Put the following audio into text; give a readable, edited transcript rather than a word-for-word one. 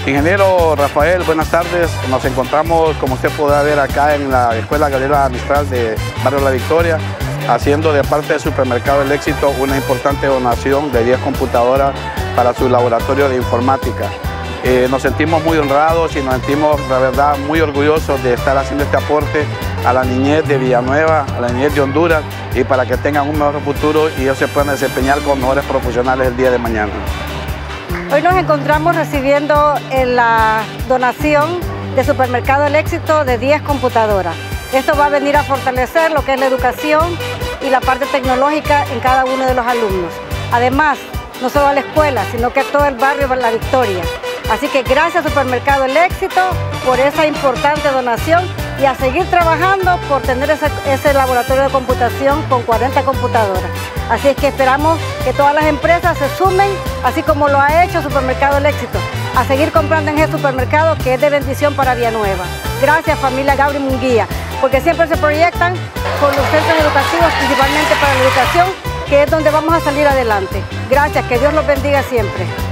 Ingeniero Rafael, buenas tardes. Nos encontramos, como usted podrá ver, acá en la Escuela Gabriela Mistral de Barrio La Victoria, haciendo de parte del Supermercado El Éxito una importante donación de 10 computadoras para su laboratorio de informática. Nos sentimos muy honrados y nos sentimos, la verdad, muy orgullosos de estar haciendo este aporte a la niñez de Villanueva, a la niñez de Honduras, y para que tengan un mejor futuro y ellos se puedan desempeñar con mejores profesionales el día de mañana. Hoy nos encontramos recibiendo la donación de Supermercado El Éxito de 10 computadoras. Esto va a venir a fortalecer lo que es la educación y la parte tecnológica en cada uno de los alumnos. Además, no solo a la escuela, sino que a todo el barrio La Victoria. Así que gracias Supermercado El Éxito por esa importante donación y a seguir trabajando por tener ese laboratorio de computación con 40 computadoras. Así es que esperamos que todas las empresas se sumen, así como lo ha hecho Supermercado El Éxito, a seguir comprando en ese supermercado que es de bendición para Villanueva. Gracias familia Gabriel Munguía, porque siempre se proyectan con los centros educativos, principalmente para la educación, que es donde vamos a salir adelante. Gracias, que Dios los bendiga siempre.